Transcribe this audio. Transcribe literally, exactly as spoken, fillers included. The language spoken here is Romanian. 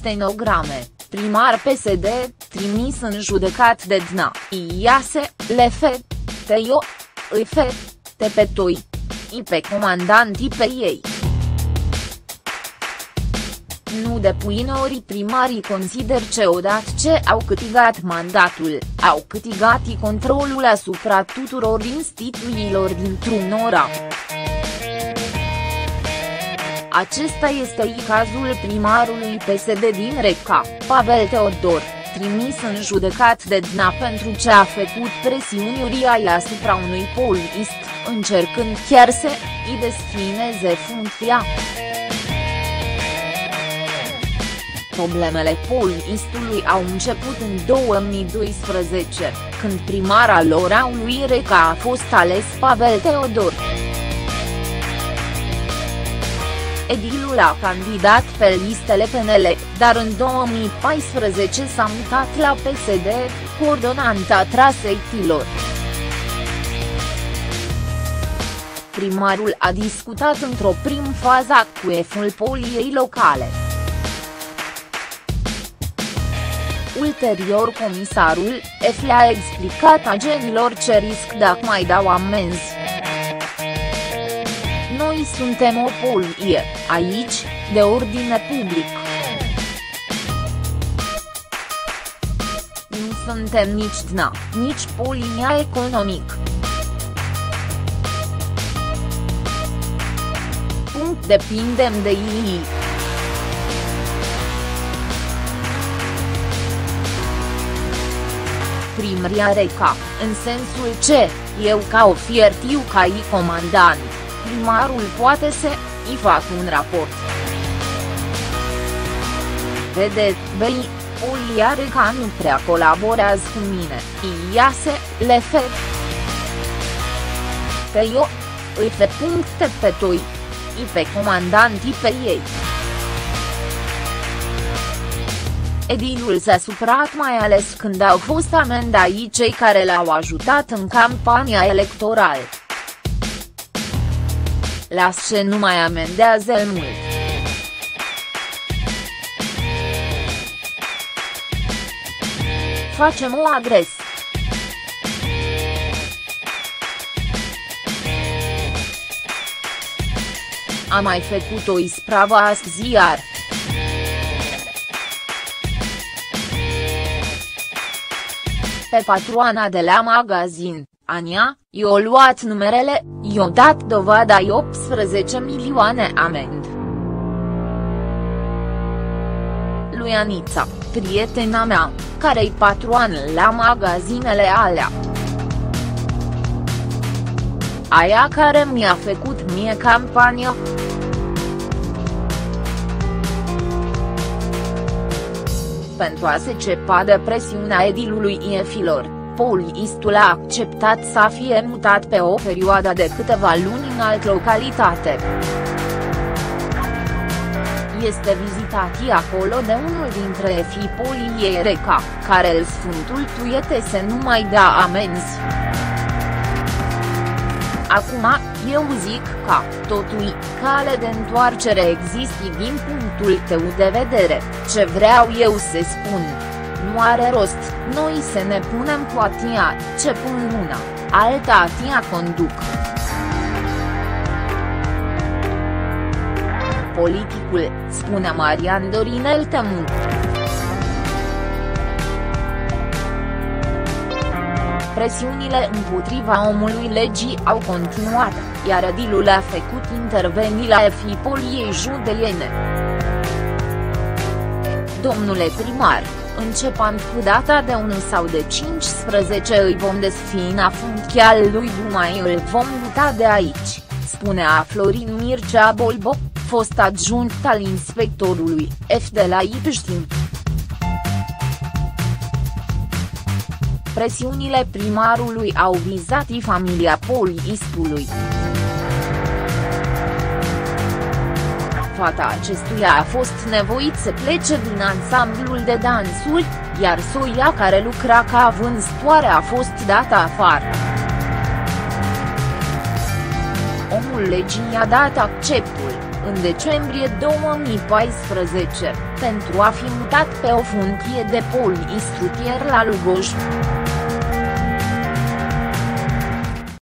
stenograme, primar P S D, trimis în judecat de D N A, Iase, Lefe, Teio, Ife, Tepetoi, I pe comandantii pe ei. Nu depuinorii primarii consider că odată ce au câștigat mandatul, au câștigat controlul asupra tuturor instituțiilor dintr-un oraș. Acesta este cazul primarului P S D din Reca, Pavel Teodor, trimis în judecat de D N A pentru ce a făcut presiuni uriașe asupra unui polițist, încercând chiar să îi desfineze funcția. Problemele polițistului au început în două mii doisprezece, când primar al orașului Reca a fost ales Pavel Teodor. Edilul a candidat pe listele P N L, dar în două mii paisprezece s-a mutat la P S D, coordonanta traseitilor. Primarul a discutat într-o prim fază cu șeful poliției locale. Ulterior comisarul F le-a explicat agenților ce risc dacă mai dau amenzi. Noi suntem o poliție, aici, de ordine public. Nu suntem nici D N A, nici poliția economic. Punct depindem de ei. Primăria Reca, în sensul ce, eu ca ofertiu ca i comandant, primarul poate să îi fac un raport. Vedeți, băi, poliția Reca nu prea colaborează cu mine, Iase, Lefe. Pe eu, îi fe puncte pe toi, îi pe comandantii pe ei. Edilul s-a supărat mai ales când au fost amendați cei care l-au ajutat în campania electorală. Las ce nu mai amendează mult. Facem o adresă. Am mai făcut o ispravă azi iar. Pe patroana de la magazin, Ania, i-o luat numerele, i-o dat dovada i optsprezece milioane amend. Lui Anița, prietena mea, care-i patroană la magazinele alea. Aia care mi-a făcut mie campania. Pentru a se cepa de presiunea edilului iefilor, polițistul a acceptat să fie mutat pe o perioadă de câteva luni în altă localitate. Este vizitat acolo de unul dintre efii poliției Reca, care îl sfântultuiete să nu mai dea amenzi. Acum, eu zic că, totuși, cale de întoarcere există din punctul tău de vedere, ce vreau eu să spun. Nu are rost, noi să ne punem cu atia, ce pun una, alta atia conduc. Politicul, spune Marian Dorinel Temu. Presiunile împotriva omului legii au continuat, iar edilul a făcut intervenii la efii poliției județene. Domnule primar, începând cu data de unu sau de cincisprezece îi vom desfina funcția lui Dumai îl vom muta de aici, spunea Florin Mircea Bolbo, fost adjunct al inspectorului F de la Ipștin. Presiunile primarului au vizat familia polițistului. Fata acestuia a fost nevoit să plece din ansamblul de dansuri, iar soia care lucra ca vânzătoare a fost dată afară. Omul legii a dat acceptul, în decembrie două mii paisprezece, pentru a fi mutat pe o funcție de polistrutier la Lugoj.